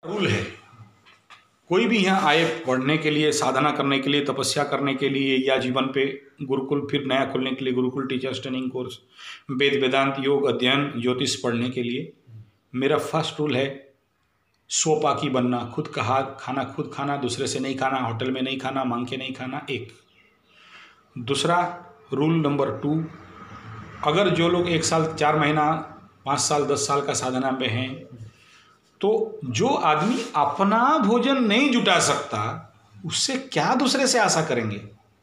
Rule है, कोई भी यहाँ आए पढ़ने के लिए, साधना करने के लिए, तपस्या करने के लिए, या जीवन पे गुरुकुल फिर नया खोलने के लिए gurukul teachers training course, Veda Vedanta yoga अध्ययन ज्योतिष पढ़ने के लिए, मेरा फर्स्ट रूल है स्वपाकी बनना, खुद का खाना खुद खाना, दूसरे से नहीं खाना, होटल में नहीं खाना, मांग के नहीं खाना। एक दूसरा रूल नंबर 2, अगर जो लोग 1 साल 4 महीना 5 साल 10 साल का साधना में हैं, तो जो आदमी अपना भोजन नहीं जुटा सकता उससे क्या दूसरे से आशा करेंगे।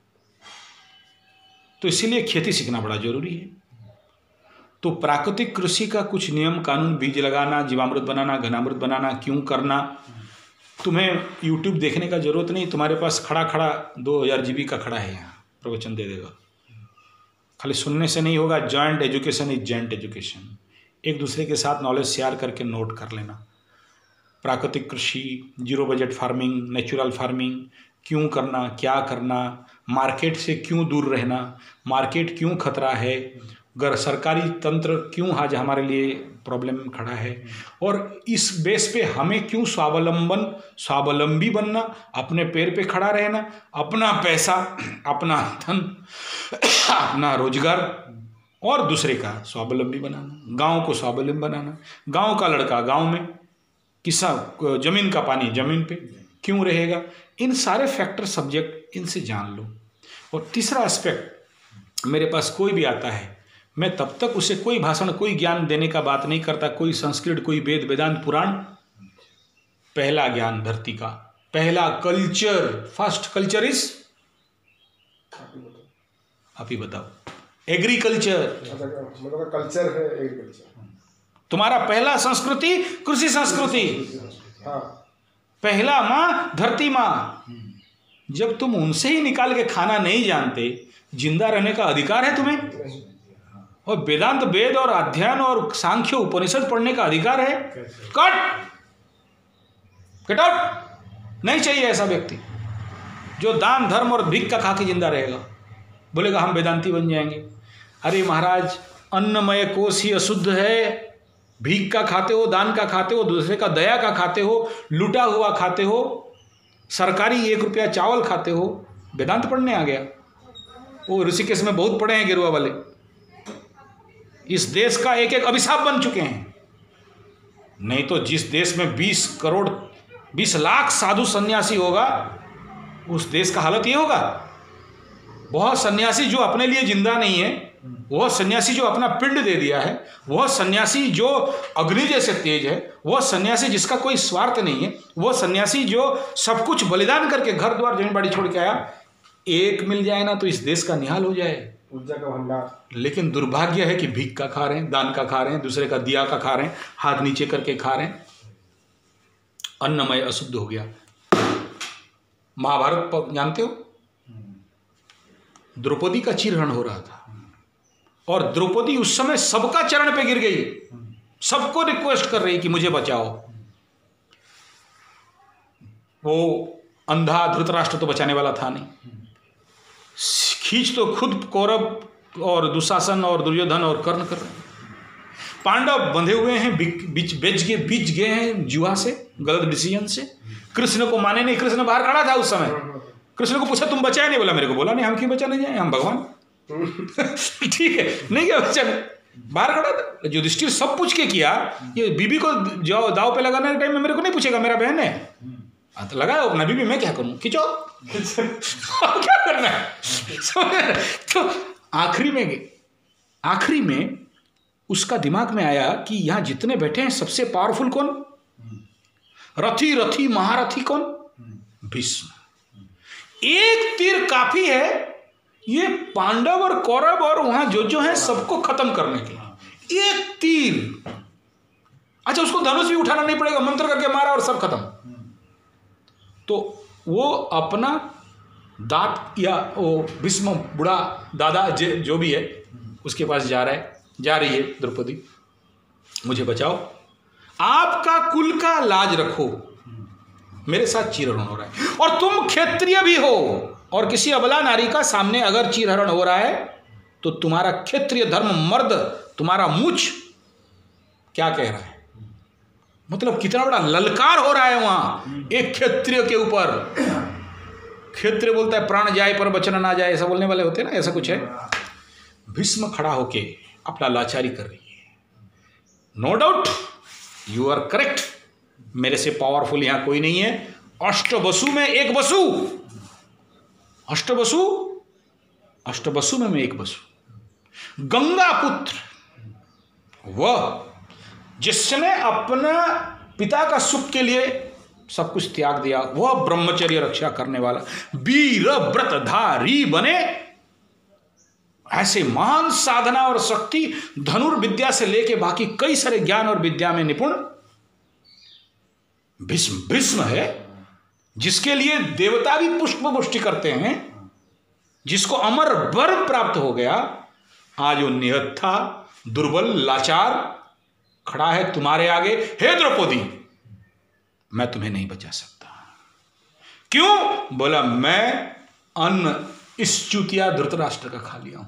तो इसीलिए खेती सीखना बड़ा जरूरी है। तो प्राकृतिक कृषि का कुछ नियम कानून, बीज लगाना, जीवामृत बनाना, घनामृत बनाना क्यों करना, तुम्हें यूट्यूब देखने का जरूरत नहीं, तुम्हारे पास खड़ा 2000 GB का खड़ा है, यहाँ प्रवचन दे देगा। खाली सुनने से नहीं होगा। Joint education is joint education. एक दूसरे के साथ नॉलेज शेयर करके नोट कर लेना। प्राकृतिक कृषि, zero budget farming, natural farming क्यों करना, क्या करना, मार्केट से क्यों दूर रहना, मार्केट क्यों खतरा है, सरकारी तंत्र क्यों आज हमारे लिए प्रॉब्लम में खड़ा है, और इस बेस पे हमें क्यों स्वावलंबी बनना, अपने पैर पे खड़ा रहना, अपना पैसा, अपना धन, अपना रोजगार और दूसरे का स्वावलंबी बनाना, गांव को स्वावलंबी बनाना। गांव का लड़का गांव में, किसा जमीन का पानी जमीन पे क्यों रहेगा। इन सारे फैक्टर सब्जेक्ट इनसे जान लो। और तीसरा एस्पेक्ट, मेरे पास कोई भी आता है, मैं तब तक उसे कोई भाषण, कोई ज्ञान देने का बात नहीं करता, कोई संस्कृत, कोई वेद वेदांत पुराण। पहला ज्ञान धरती का, पहला कल्चर, फर्स्ट कल्चर इज, आप ही बताओ, एग्रीकल्चर। मतलब कल्चर है एग्रीकल्चर। तुम्हारा पहला संस्कृति कृषि संस्कृति, पहला माँ धरती माँ। जब तुम उनसे ही निकाल के खाना नहीं जानते, जिंदा रहने का अधिकार है तुम्हें? और वेदांत, वेद और अध्ययन और सांख्य उपनिषद पढ़ने का अधिकार है? Cut out. नहीं चाहिए ऐसा व्यक्ति जो दान धर्म और भिख का खा के जिंदा रहेगा, बोलेगा हम वेदांती बन जाएंगे। अरे महाराज, अन्नमय कोश ही अशुद्ध है। भीख का खाते हो, दान का खाते हो, दूसरे का दया का खाते हो, लूटा हुआ खाते हो, सरकारी 1 रुपया चावल खाते हो, वेदांत पढ़ने आ गया। वो ऋषिकेश में बहुत पढ़े हैं गिरुआ वाले, इस देश का एक एक अभिशाप बन चुके हैं। नहीं तो जिस देश में 20 लाख साधु सन्यासी होगा, उस देश का हालत ये होगा। वह सन्यासी जो अपने लिए जिंदा नहीं है, वह सन्यासी जो अपना पिंड दे दिया है, वह सन्यासी जो अग्नि जैसे तेज है, वह सन्यासी जिसका कोई स्वार्थ नहीं है, वह सन्यासी जो सब कुछ बलिदान करके घर द्वार जमीन बाड़ी छोड़ के आया, एक मिल जाए ना तो इस देश का निहाल हो जाए। ऊर्जा का भंडार। लेकिन दुर्भाग्य है कि भीख का खा रहे हैं, दान का खा रहे हैं, दूसरे का दिया का खा रहे हैं, हाथ नीचे करके खा रहे हैं। अन्नमय अशुद्ध हो गया। महाभारत जानते हो, द्रौपदी का चीरहरण हो रहा था और द्रौपदी उस समय सबका चरण पे गिर गई, सबको रिक्वेस्ट कर रही कि मुझे बचाओ। वो अंधा धृतराष्ट्र तो बचाने वाला था नहीं, खींच तो खुद कौरव और दुशासन और दुर्योधन और कर्ण कर रहे हैं। पांडव बंधे हुए हैं, बीच गए हैं जुआ से, गलत डिसीजन से। कृष्ण को माने नहीं, कृष्ण बाहर खड़ा था उस समय। कृष्ण को पूछा तुम बचाए नहीं, बोला मेरे को बोला नहीं, हम क्यों बचाने जाए, हम भगवान। ठीक है, नहीं क्या बचाने, बाहर खड़ा था। युधिष्ठिर सब पूछ के किया, ये बीबी को जो दाव पे लगाने के टाइम में मेरे को नहीं पूछेगा, मेरा बहन है तो लगाओ अपना बीबी, मैं क्या करूं, खींचो। क्या करना है। तो आखिरी में उसका दिमाग में आया कि यहां जितने बैठे हैं सबसे पावरफुल कौन, रथी महारथी कौन, भीष्म। एक तीर काफी है ये पांडव और कौरव और वहां जो है सबको खत्म करने के लिए। एक तीर, अच्छा उसको धनुष भी उठाना नहीं पड़ेगा, मंत्र करके मारा और सब खत्म। तो वो अपना दांत, या वो भीष्म बूढ़ा दादा जो भी है उसके पास जा रही है द्रौपदी, मुझे बचाओ, आपका कुल का लाज रखो, मेरे साथ चीरहरण हो रहा है। और तुम क्षत्रिय भी हो और किसी अबला नारी का सामने अगर चीरहरण हो रहा है तो तुम्हारा क्षत्रिय धर्म, मर्द, तुम्हारा मूछ क्या कह रहा है, मतलब कितना बड़ा ललकार हो रहा है वहां एक क्षत्रिय के ऊपर। क्षत्रिय बोलता है प्राण जाए पर बचना ना जाए, ऐसा बोलने वाले होते हैं ना, ऐसा कुछ है। भीष्म खड़ा होके अपना लाचारी कर रही है। No doubt you are correct, मेरे से पावरफुल यहां कोई नहीं है। अष्टवसु में एक वसु, अष्टवसु में मैं एक वसु। गंगा पुत्र वह जिसने अपना पिता का सुख के लिए सब कुछ त्याग दिया, वह ब्रह्मचर्य रक्षा करने वाला वीर व्रतधारी बने। ऐसे महान साधना और शक्ति धनुर्विद्या से लेके बाकी कई सारे ज्ञान और विद्या में निपुण भीष्म है, जिसके लिए देवता भी पुष्प वृष्टि करते हैं, जिसको अमर वर प्राप्त हो गया। आज वो निहत था, दुर्बल लाचार खड़ा है तुम्हारे आगे। हे द्रौपदी, मैं तुम्हें नहीं बचा सकता। क्यों? बोला मैं अन्न इस चूतिया धृतराष्ट्र का खा लिया हूं।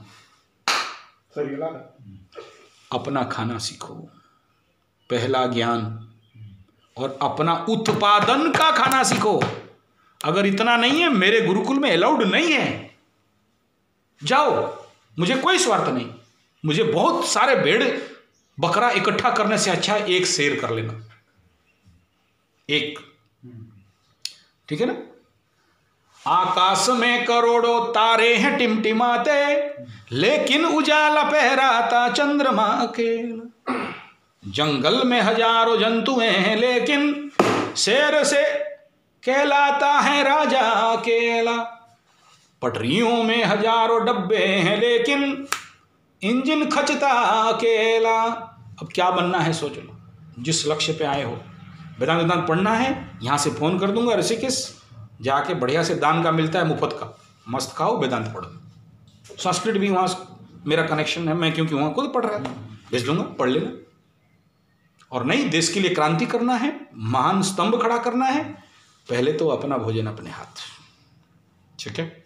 अपना खाना सीखो, पहला ज्ञान, और अपना उत्पादन का खाना सीखो। अगर इतना नहीं है, मेरे गुरुकुल में अलाउड नहीं है, जाओ, मुझे कोई स्वार्थ नहीं। मुझे बहुत सारे भेड़ बकरा इकट्ठा करने से अच्छा है एक शेर कर लेना, एक, ठीक है ना। आकाश में करोड़ों तारे हैं टिमटिमाते, लेकिन उजाला पहराता चंद्रमा अकेला। जंगल में हजारों जंतुएं हैं, लेकिन शेर से कहलाता है राजा अकेला। पटरियों में हजारों डब्बे हैं, लेकिन इंजन खचता अकेला। अब क्या बनना है सोच लो, जिस लक्ष्य पे आए हो। वेदांत पढ़ना है, यहाँ से फोन कर दूंगा ऋषिकेश, जाके बढ़िया से दान का मिलता है मुफ्त का, मस्त खाओ वेदांत पढ़ो। संस्कृत भी वहाँ मेरा कनेक्शन है, मैं क्योंकि वहाँ खुद पढ़ रहा था, भेज दूंगा, पढ़ लेना। और नहीं, देश के लिए क्रांति करना है, महान स्तंभ खड़ा करना है, पहले तो अपना भोजन अपने हाथ, ठीक है।